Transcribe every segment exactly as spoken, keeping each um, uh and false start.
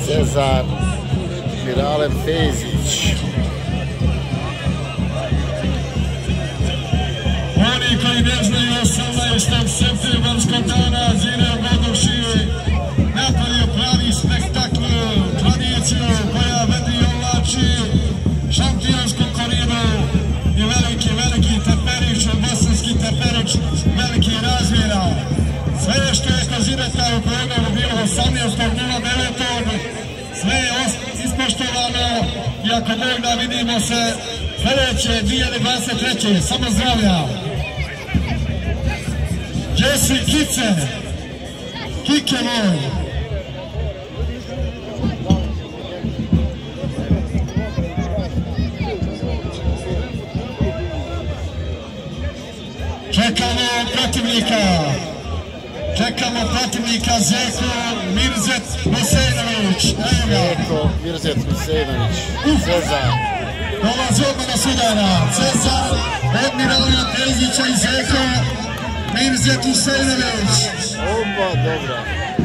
Cezar Miralem Fejzić. Oni koji ne znaju, osamnaestog septembarskog dana Zine Bodošije napravio pravi spektakl, tradiciju koja vedi i ovlači šampionsku korinu i veliki, veliki teperić, bosanski teperić, veliki razmjera. Sve što je kroz Zineta u programu bilo osamnaestog devetog sve je ispoštovano i ako Bog da vidimo se sljedeće dvije hiljade dvadeset treće. Samo zdravlja! Gdje si Kice? Kike moj! Čekamo protivnika! Čekamo protivnika Zeko Mirzet Husejnović. Zeko Mirzet Husejnović. Cezar. Dolazi odmah na sudara. Cezar od Miralema Fejzića i Zeko Mirzet Husejnović. Opa, dobra.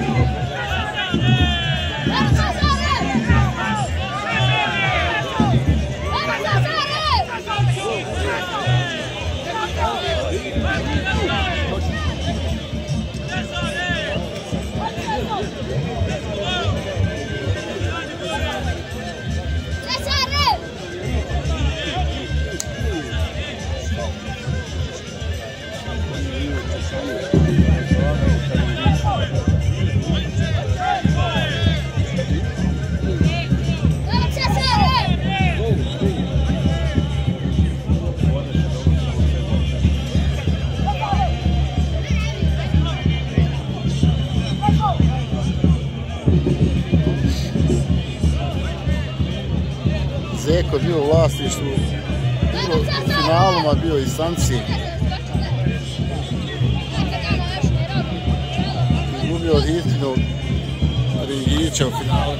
Zeko bio u vlasništvu, u finalima bio i Sanci. Izgubio od Hitinu Ringića u finalu.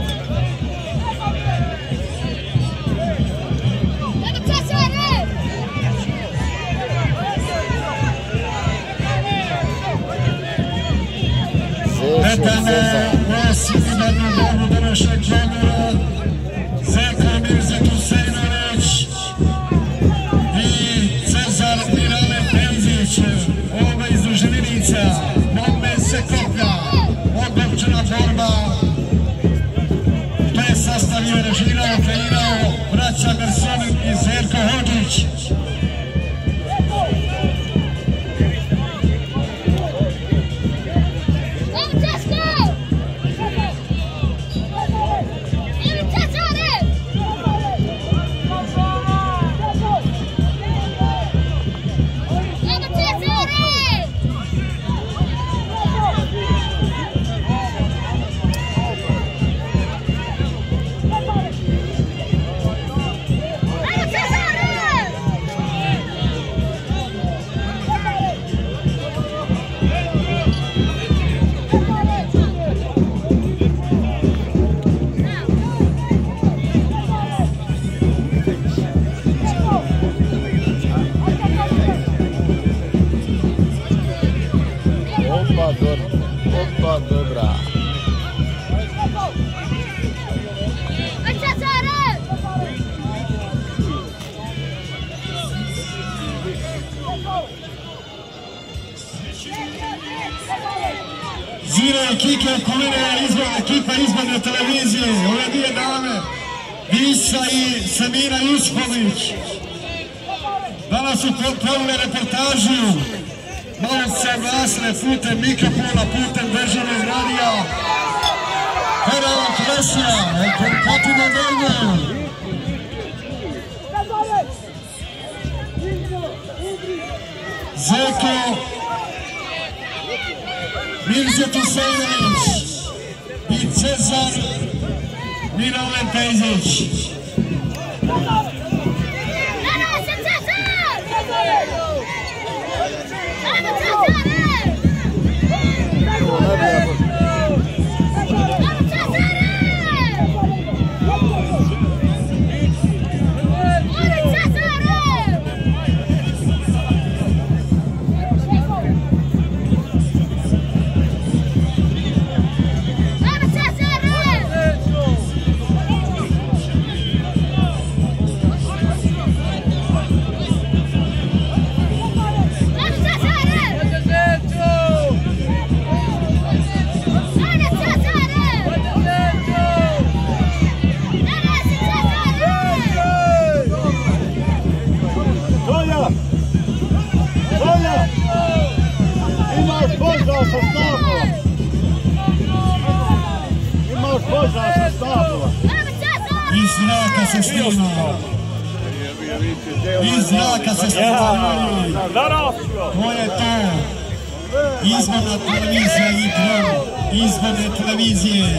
Zeko Mirzet Husejnović i Cezar Miralem Fejzić, oba iz Ruževinica, bombe se koplja, ogorčena borba, to je sastavio, režirao, kreirao braća Mersonin i Zerko Hodžić. Opa, dobra. Zira i Kike Kulina, ekipa izborne televizije, ove dvije dame, Visa i Samira Jusković. Danas su provele reportažu, malo se glasne putem mikrofona, putem državnog radija. Herala Klesja, Katina Dejna. Zeko Mirzet Husejnović i Cezar Miralem Fejzić. još možda sa stabla. Iz zraka se snima. Iz zraka se snima. To je to. Izborna televizija i pro. Izborne televizije.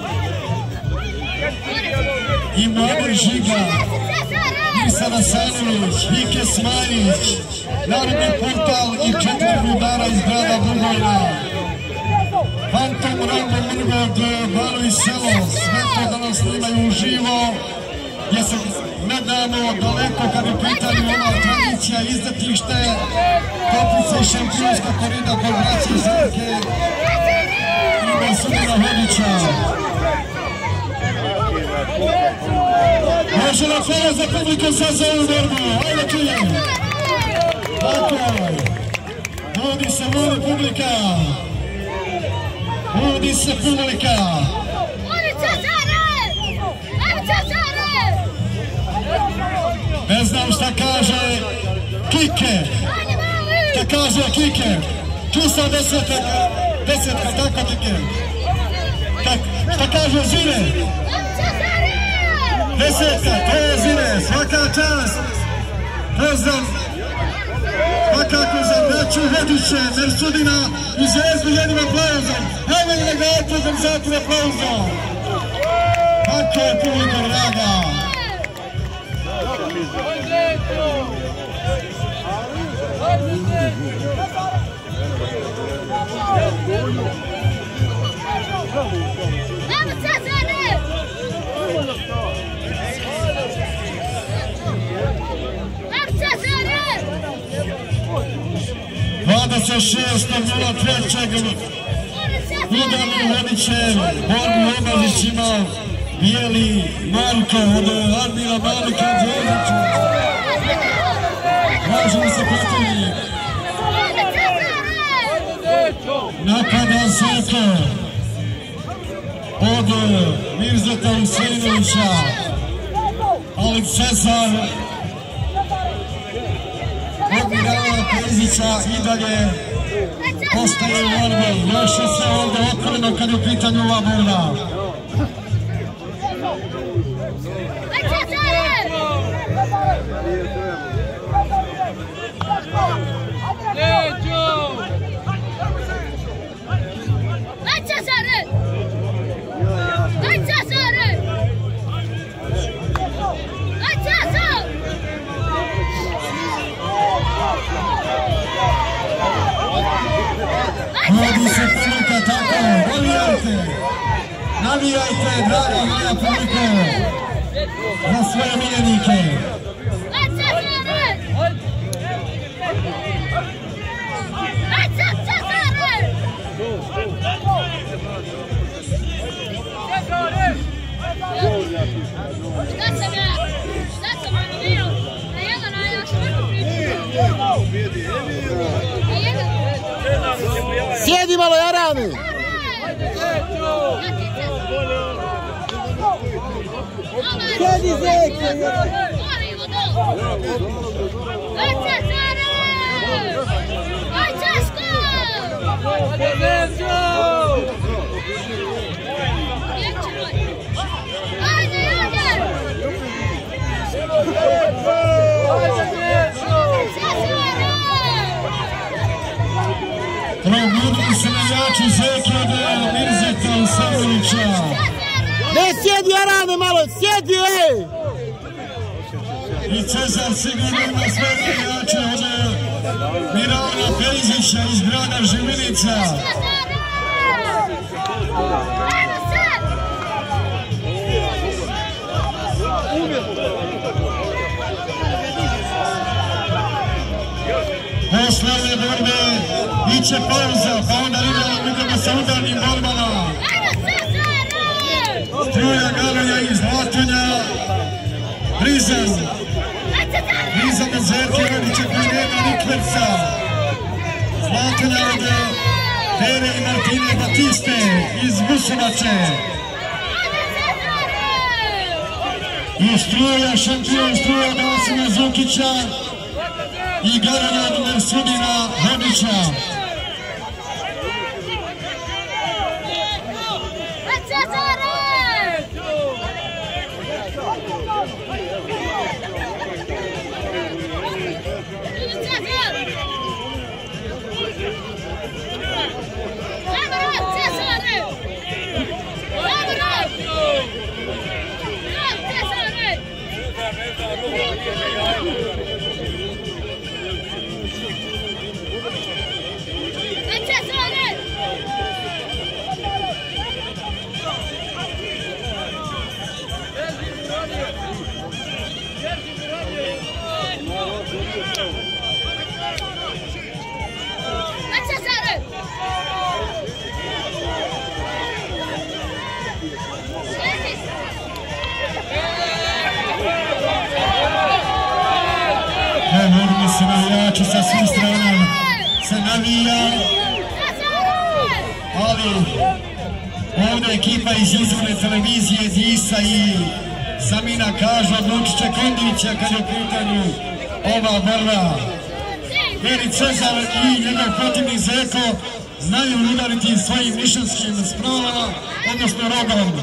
I Mladen Žiga. Mirsa Vasanović, Hike Smajlić, Narodni portal i četiri rudara iz grada Bugojna. Fantom Rambo Mrgod, Baro i Selo, sve to danas snimaju uživo, gdje se ne damo daleko kad je pitanju ova tradicija, izdetište, Toplica i šampionska korida kod braće Zrke i Marsudina Hodića. Može na hvala za publiku sad za ovu borbu, ajde čujem. Tako, vodi se, vodi publika. Vodi se publika. Ne znam šta kaže Kike. Šta kaže Kike? Ču sam desetka, desetka, tako Kike. Šta kaže Zine? Desetka, to je Zine, svaka čast. Pozdrav svakako za braću Hodiće, Mersudina i Zvezdu jednim aplauzom. Evo li ga aplauzom, zatim aplauzom. Tako je publika draga. dvadeset šestog nula trećeg udarni Hodićev, borbu Obazić imao Bijeli Marko od Admira Malika Đorđevića. Tražili se protivnik. Napada Zeko od Mirzeta Husejnovića, ali Cezar od Mirala Prezića i dalje ostaje u borbi. Još je sve ovdje otvoreno kad je u pitanju ova borba. Vodi se publika tako, navijajte, navijajte, draga moja publika, za svoje miljenike. Sjedi malo, Jarani! Sjedi, Zeko! Probudili se navijači Zeke od Mirzeta Husejnovića. Ne sjedi, Jarane, malo, sjedi, ej! I Cezar sigurno ima sve navijače od Mirala Prezića iz grada Živinica. Posle ove borbe iće pauza, pa onda idemo sa udarnim borbama. Struja Galija iz Zlatonja, Rizan. Rizan od Zerke Radića koji nema Nikverca. Zlatonja od Tere i Martine Batiste iz Busovače. I struja, šampion struja Dasina Zukića i Garanja od Mersudina Hodića. Cezare! Evo se navijači sa svih strana se navija, ali ovdje ekipa iz izvorne televizije Disa i Samina kažu odlučit će kondicija kad je u pitanju ova borba. Jer Cezar i njegov protivnik Zeko znaju udariti svojim mišljanskim spravama, odnosno rogom.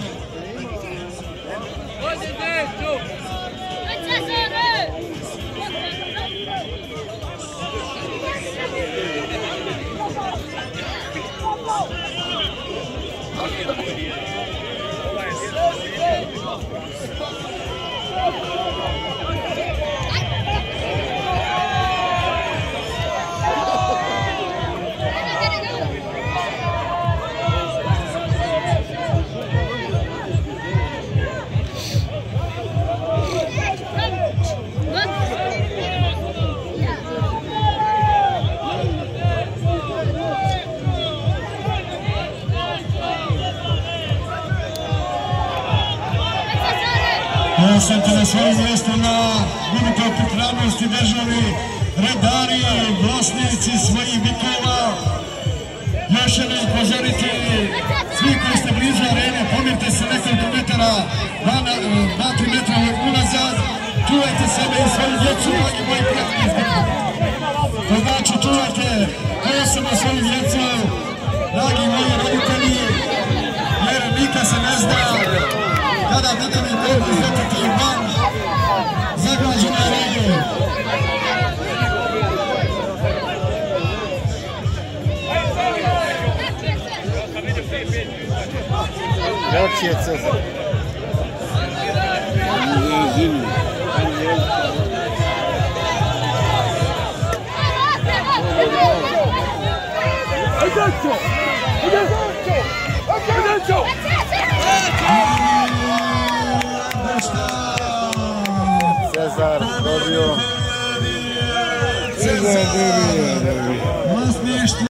Ostanite na svojim mjestima, budite u pripravnosti državi, redari, vlasnici svojih bikova. Još jedno upozoriti, svi koji ste blizu arene, pomirite se nekoliko metara, dva tri metra unazad, čuvajte sebe i svoju djecu, dragi moji prijatelji. To znači čuvajte posebno svoju djecu, dragi moji roditelji, jer nikad se ne zna kada vidovi mogu izletiti van zagađene regije. Lepši je Cezar. Cezar dobio. Cezar dobio.